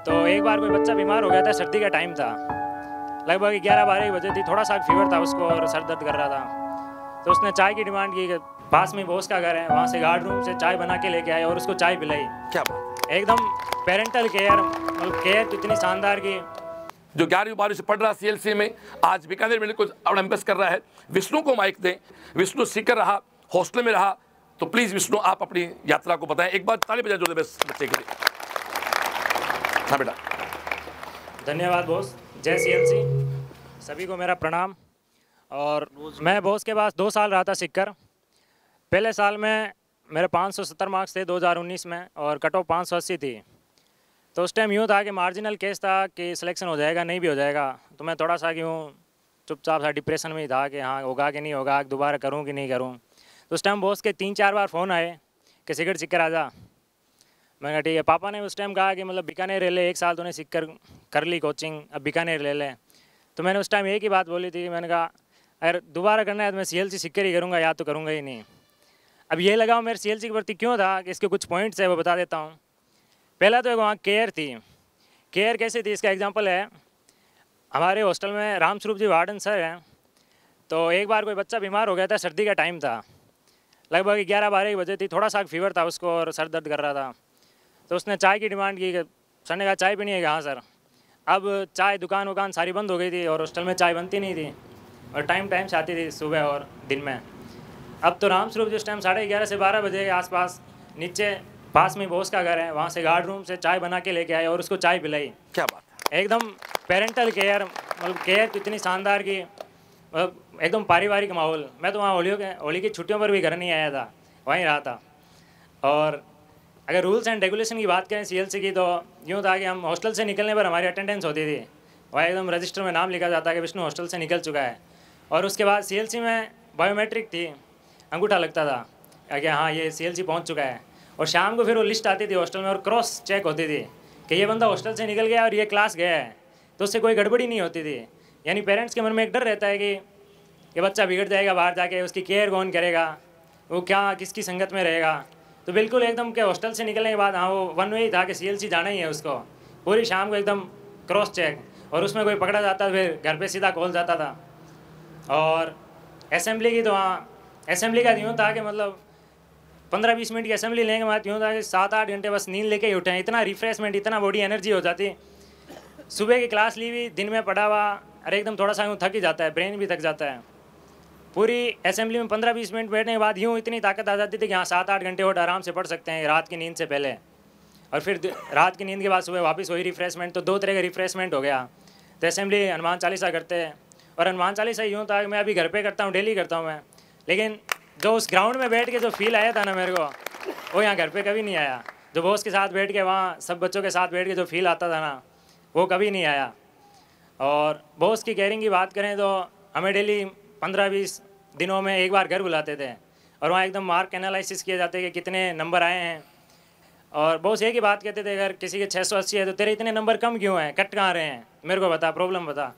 तो एक बार कोई बच्चा बीमार हो गया था, सर्दी का टाइम था, लगभग 11-12 बजे थी, थोड़ा सा फीवर था उसको और सर दर्द कर रहा था। तो उसने चाय की डिमांड की कि पास में बॉस का घर है, वहाँ से गार्ड रूम से चाय बना के लेके आए और उसको चाय पिलाई। क्या बात, एकदम पेरेंटल केयर, मतलब केयर कितनी शानदार की। जो 11वीं-12वीं से पढ़ रहा सीएलसी में, आज बीकानेर मेडिकल कॉलेज एमबीबीएस कर रहा है। विष्णु को माइक दें। विष्णु सीकर रहा, हॉस्टल में रहा, तो प्लीज विष्णु आप अपनी यात्रा को बताएं। एक बार ताली बजा जोरदार बच्चे के लिए। हाँ बेटा। धन्यवाद बॉस। जय सीएलसी, सभी को मेरा प्रणाम। और मैं बॉस के पास 2 साल रहा था सीखकर। पहले साल में मेरे 570 मार्क्स थे 2019 में और कट ऑफ 580 थी। तो उस टाइम यूँ था कि मार्जिनल केस था कि सिलेक्शन हो जाएगा नहीं भी हो जाएगा। तो मैं थोड़ा सा क्यों चुपचाप सा डिप्रेशन में ही था कि हाँ होगा कि नहीं होगा, दोबारा करूँ कि नहीं करूँ। तो उस टाइम बॉस के 3-4 बार फ़ोन आए कि सिगरेट सीख कर आ जा। मैं कहा ठीक है। पापा ने उस टाइम कहा कि मतलब बीकानेर ले ले, 1 साल तूने सीख कर ली कोचिंग, अब बीकानेर ले ले। तो मैंने उस टाइम एक ही बात बोली थी कि मैंने कहा अगर दोबारा करना है तो मैं सीएलसी सीख कर ही करूँगा, या तो करूँगा ही नहीं। अब ये लगाओ मेरे सीएलसी के प्रति क्यों था कि इसके कुछ पॉइंट्स है वो बता देता हूँ। पहला तो एक वहाँ केयर थी। केयर कैसे थी इसका एग्जांपल है, हमारे हॉस्टल में रामस्वरूप जी वार्डन सर हैं। तो एक बार कोई बच्चा बीमार हो गया था, सर्दी का टाइम था, लगभग 11-12 बजे थी, थोड़ा सा फीवर था उसको और सर दर्द कर रहा था। तो उसने चाय की डिमांड की कि सर ने कहा चाय पीनी है कि हाँ सर। अब चाय दुकान वुकान सारी बंद हो गई थी और हॉस्टल में चाय बनती नहीं थी और टाइम से आती थी सुबह और दिन में। अब तो रामस्वरूप जिस टाइम 11:30 से 12 बजे के आसपास नीचे पास में बॉस का घर है, वहाँ से गार्ड रूम से चाय बना के लेके आए और उसको चाय पिलाई। क्या बात है, एकदम पेरेंटल केयर, मतलब केयर कितनी शानदार की, मतलब एकदम पारिवारिक माहौल। मैं तो वहाँ होली की छुट्टियों पर भी घर नहीं आया था, वहीं रहा था। और अगर रूल्स एंड रेगुलेशन की बात करें सीएलसी की, तो यूँ था कि हम हॉस्टल से निकलने पर हमारी अटेंडेंस होती थी, वहाँ एकदम रजिस्टर में नाम लिखा जाता है कि विष्णु हॉस्टल से निकल चुका है। और उसके बाद सीएलसी में बायोमेट्रिक थी, अंगूठा लगता था कि हाँ ये सीएलसी पहुँच चुका है। और शाम को फिर वो लिस्ट आती थी हॉस्टल में और क्रॉस चेक होती थी कि ये बंदा हॉस्टल से निकल गया और ये क्लास गया है, तो उससे कोई गड़बड़ी नहीं होती थी। यानी पेरेंट्स के मन में एक डर रहता है कि ये बच्चा बिगड़ जाएगा बाहर जाके, उसकी केयर कौन करेगा, वो क्या किसकी संगत में रहेगा। तो बिल्कुल एकदम के हॉस्टल से निकलने के बाद हाँ वो वन वे ही था कि सीएलसी जाना ही है उसको। पूरी शाम को एकदम क्रॉस चेक, और उसमें कोई पकड़ा जाता फिर घर पे सीधा कॉल जाता था। और असेंबली की तो हाँ, असेंबली का यूँ था कि मतलब 15-20 मिनट की असेंबली लेने के बाद यूँ था कि 7-8 घंटे बस नींद लेके ही उठे। इतना रिफ्रेशमेंट, इतना बॉडी एनर्जी हो जाती। सुबह की क्लास ली हुई, दिन में पढ़ा हुआ, अरे एकदम थोड़ा सा यूँ थक ही जाता है, ब्रेन भी थक जाता है। पूरी असेंबली में 15-20 मिनट बैठने के बाद यूँ इतनी ताकत आ जाती थी कि हाँ 7-8 घंटे और आराम से पढ़ सकते हैं रात की नींद से पहले। और फिर रात की नींद के बाद सुबह वापस वही रिफ्रेशमेंट। तो 2 तरह का रिफ्रेशमेंट हो गया। तो असेंबली हनुमान चालीसा करते हैं, और हनुमान चालीसा यूँ था कि मैं अभी घर पे करता हूँ, डेली करता हूँ मैं, लेकिन जो उस ग्राउंड में बैठ के जो फील आया था ना मेरे को, वो यहाँ घर पे कभी नहीं आया। जो बॉस के साथ बैठ के वहाँ सब बच्चों के साथ बैठ के जो फील आता था ना, वो कभी नहीं आया। और बॉस की केयरिंग की बात करें तो हमें डेली 15-20 दिनों में एक बार घर बुलाते थे और वहाँ एकदम मार्क एनालिसिस किए जाते कि कितने नंबर आए हैं। और बॉस एक ही बात कहते थे, अगर किसी के 680 है तो तेरे इतने नंबर कम क्यों हैं, कट कहाँ रहे हैं, मेरे को बता, प्रॉब्लम बता,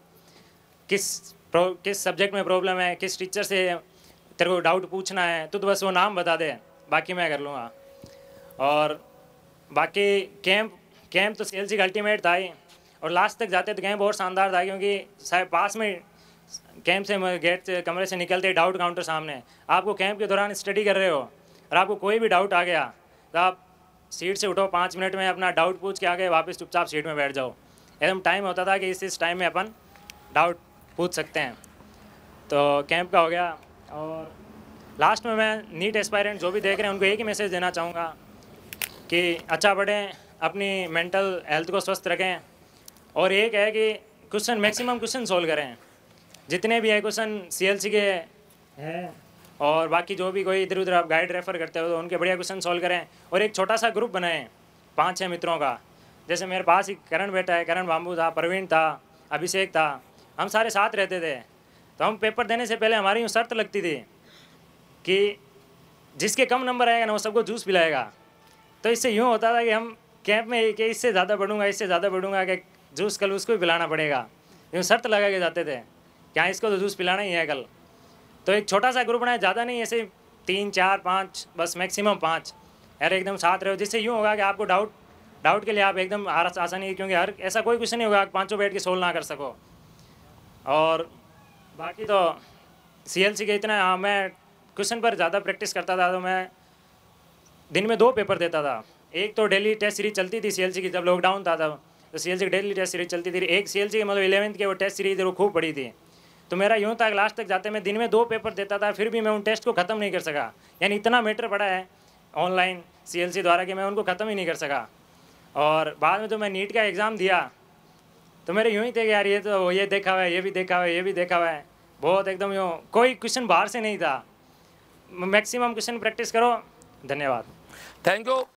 किस सब्जेक्ट में प्रॉब्लम है, किस टीचर से तेरे को डाउट पूछना है, तो बस वो नाम बता दे, बाकी मैं कर लूँगा। और बाकी कैंप तो सीएलसी का अल्टीमेट था ही। और लास्ट तक जाते तो कैंप और शानदार था, क्योंकि शायद पास में कैंप से गेट से कमरे से निकलते डाउट काउंटर सामने, आपको कैंप के दौरान स्टडी कर रहे हो और आपको कोई भी डाउट आ गया तो आप सीट से उठो, 5 मिनट में अपना डाउट पूछ के आगे वापस चुपचाप सीट में बैठ जाओ। एकदम टाइम होता था कि इस टाइम में अपन डाउट पूछ सकते हैं। तो कैंप का हो गया। और लास्ट में मैं नीट एस्पायरेंट जो भी देख रहे हैं उनको एक ही मैसेज देना चाहूँगा कि अच्छा पढ़ें, अपनी मेंटल हेल्थ को स्वस्थ रखें। और एक है कि क्वेश्चन मैक्सिमम क्वेश्चन सोल्व करें, जितने भी है क्वेश्चन सीएलसी के हैं, और बाकी जो भी कोई इधर उधर आप गाइड रेफ़र करते हो तो उनके बढ़िया क्वेश्चन सोल्व करें। और एक छोटा सा ग्रुप बनाएं 5-6 मित्रों का। जैसे मेरे पास ही करण बैठा है, करण बाम्बू था, प्रवीण था, अभिषेक था, हम सारे साथ रहते थे। तो हम पेपर देने से पहले हमारी यूँ शर्त लगती थी कि जिसके कम नंबर आएगा ना वो सबको जूस पिलाएगा। तो इससे यूँ होता था कि हम कैंप में कि इससे ज़्यादा पढ़ूंगा, इससे ज़्यादा पढ़ूंगा, कि जूस कल उसको भी पिलाना पड़ेगा, यूँ शर्त लगा के जाते थे कि हाँ इसको तो जूस पिलाना ही है कल। तो एक छोटा सा ग्रुप बनाया, ज़्यादा नहीं, ऐसे 3, 4, 5, बस मैक्सिमम 5 यार एकदम साथ रहो, जिससे यूँ होगा कि आपको डाउट डाउट के लिए आप एकदम आसानी, क्योंकि हर ऐसा कोई क्वेश्चन नहीं होगा आप पाँचों बैठ के सोल्व ना कर सको। और बाकी तो CLC के इतना, हाँ मैं क्वेश्चन पर ज़्यादा प्रैक्टिस करता था, तो मैं दिन में 2 पेपर देता था। एक तो डेली टेस्ट सीरीज चलती थी CLC की, जब लॉकडाउन था तब तो CLC की डेली टेस्ट सीरीज चलती थी। एक CLC की मतलब 11th की वो टेस्ट सीरीज वो खूब पड़ी थी, तो मेरा यूँ तक लास्ट तक जाते मैं दिन में 2 पेपर देता था, फिर भी मैं उन टेस्ट को ख़त्म नहीं कर सका। यानी इतना मैटर पड़ा है ऑनलाइन CLC द्वारा कि मैं उनको ख़त्म ही नहीं कर सका। और बाद में तो मैं नीट का एग्ज़ाम दिया, तो मेरे यूँ ही थे कि यार ये तो ये देखा हुआ है, ये भी देखा हुआ है, ये भी देखा हुआ है, बहुत एकदम यूँ कोई क्वेश्चन बाहर से नहीं था। मैक्सिमम क्वेश्चन प्रैक्टिस करो। धन्यवाद। Thank you.